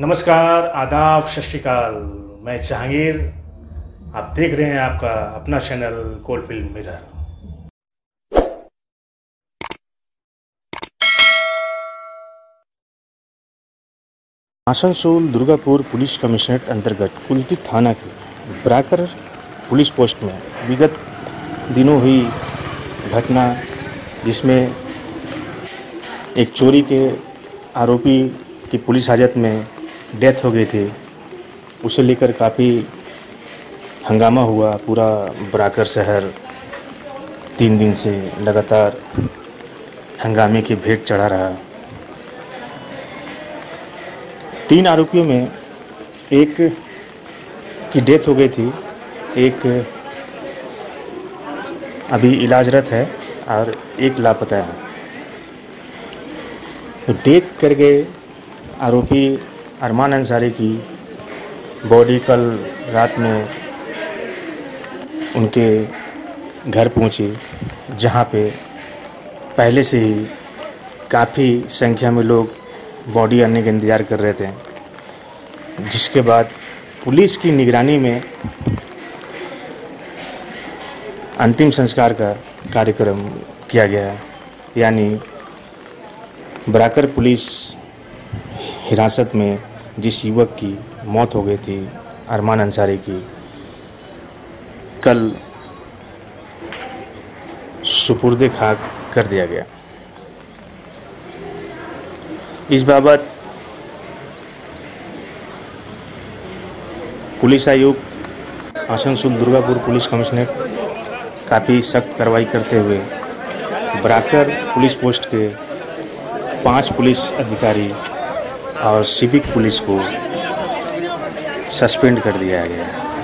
नमस्कार, आदाब, सत श्री अकाल। मैं जहांगीर। आप देख रहे हैं आपका अपना channel cold film mirror. Asansol Durgapur police commissionerate अंतर्गत कुल्ती थाना के ब्राकर पुलिस पोस्ट में विगत दिनों हुई घटना, जिसमें एक चोरी के आरोपी की पुलिस हाजत में डेथ हो गई थी, उसे लेकर काफ़ी हंगामा हुआ। पूरा ब्राकर शहर 3 दिन से लगातार हंगामे की भेंट चढ़ा रहा। 3 आरोपियों में एक की डेथ हो गई थी, एक अभी इलाजरत है और एक लापता है। तो डेथ कर गए आरोपी अरमान अंसारी की बॉडी कल रात में उनके घर पहुंची, जहां पे पहले से ही काफ़ी संख्या में लोग बॉडी आने का इंतज़ार कर रहे थे, जिसके बाद पुलिस की निगरानी में अंतिम संस्कार का कार्यक्रम किया गया। यानी ब्राकर पुलिस हिरासत में जिस युवक की मौत हो गई थी, अरमान अंसारी की, कल सुपुर्दे खाक कर दिया गया। इस बाबत पुलिस आयुक्त आसनसोल दुर्गापुर पुलिस कमिश्नरेट काफ़ी सख्त कार्रवाई करते हुए ब्राकर पुलिस पोस्ट के 5 पुलिस अधिकारी और सिविक पुलिस को सस्पेंड कर दिया गया।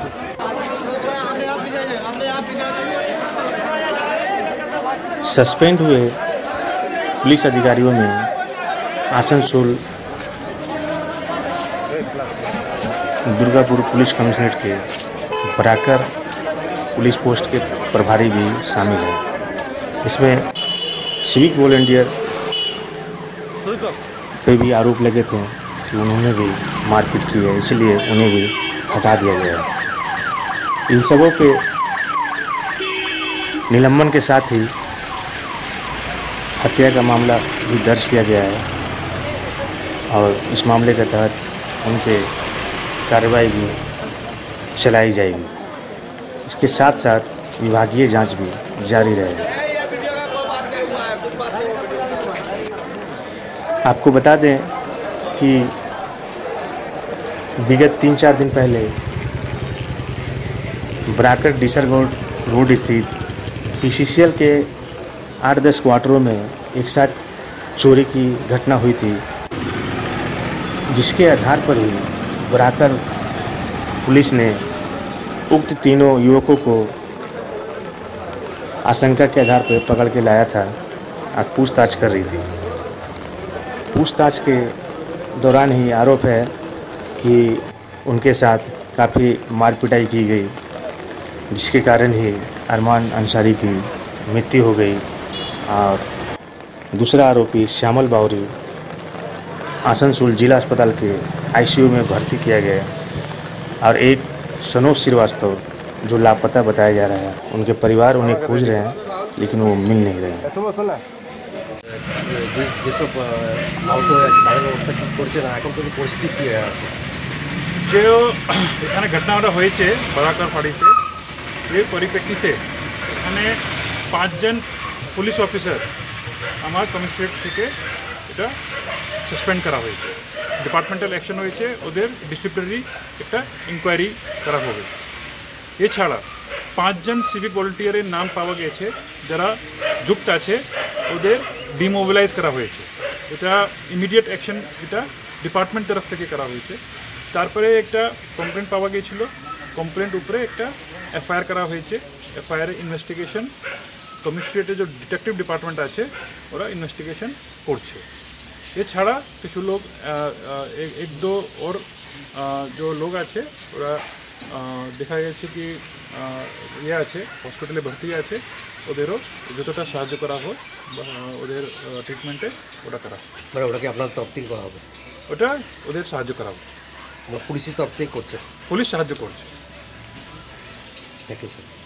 सस्पेंड हुए पुलिस अधिकारियों में आसनसोल दुर्गापुर पुलिस कमिश्नरेट के ब्राकर पुलिस पोस्ट के प्रभारी भी शामिल हैं। इसमें सिविक वॉलंटियर पे भी आरोप लगे थे कि उन्होंने भी मारपीट की है, इसलिए उन्हें भी हटा दिया गया है। इन सबों के निलंबन के साथ ही हत्या का मामला भी दर्ज किया गया है और इस मामले के तहत उन पे कार्रवाई भी चलाई जाएगी। इसके साथ साथ विभागीय जांच भी जारी रहेगी। आपको बता दें कि विगत 3-4 दिन पहले ब्राकर डिसरगोड रोड स्थित PCCL के 8-10 क्वार्टरों में एक साथ चोरी की घटना हुई थी, जिसके आधार पर ही ब्राकर पुलिस ने उक्त तीनों युवकों को आशंका के आधार पर पकड़ के लाया था और पूछताछ कर रही थी। पूछताछ के दौरान ही आरोप है कि उनके साथ काफ़ी मार पिटाई की गई, जिसके कारण ही अरमान अंसारी की मृत्यु हो गई। और दूसरा आरोपी श्यामल बावरी आसनसोल जिला अस्पताल के ICU में भर्ती किया गया और एक सनोज श्रीवास्तव जो लापता बताया जा रहा है, उनके परिवार उन्हें खोज रहे हैं लेकिन वो मिल नहीं रहे हैं। যেসব আহত হয়েছে তাদের অবস্থা কী করছে না, এখন কোনো পরিস্থিতি কী হয়ে আছে? যে এখানে ঘটনাটা হয়েছে বরাকর ফাঁড়িতে, এর পরিপ্রেক্ষিতে এখানে 5 জন পুলিশ অফিসার আমার কমিশনারেট থেকে এটা সাসপেন্ড করা হয়েছে। ডিপার্টমেন্টাল অ্যাকশন হয়েছে, ওদের ডিসিপ্লিনারি একটা ইনকোয়ারি করা হবে। এছাড়া 5 জন সিভিক ভলেন্টিয়ারের নাম পাওয়া গেছে যারা যুক্ত আছে, ওদের ডিমোবিলাইজ করা হয়েছে। এটা ইমিডিয়েট অ্যাকশন এটা ডিপার্টমেন্ট তরফ থেকে করা হয়েছে। তারপরে একটা কমপ্লেন্ট পাওয়া গিয়েছিল, কমপ্লেন্ট উপরে একটা FIR করা হয়েছে। FIR ইনভেস্টিগেশন কমিশনারেটের যে ডিটেকটিভ ডিপার্টমেন্ট আছে ওরা ইনভেস্টিগেশন করছে। এছাড়া কিছু লোক 1-2 और जो लोग আছে ওরা দেখা যাচ্ছে কি ইয়ে আছে, হসপিটালে ভর্তি আছে, ওদেরও যতটা সাহায্য করা হোক বা ওদের ট্রিটমেন্টে ওটা করা হোক। মানে ওটাকে আপনার তরফ থেকে করা হবে, ওটা ওদের সাহায্য করা হোক। পুলিশের তরফ থেকে করছে। পুলিশ সাহায্য করছে। Thank you sir.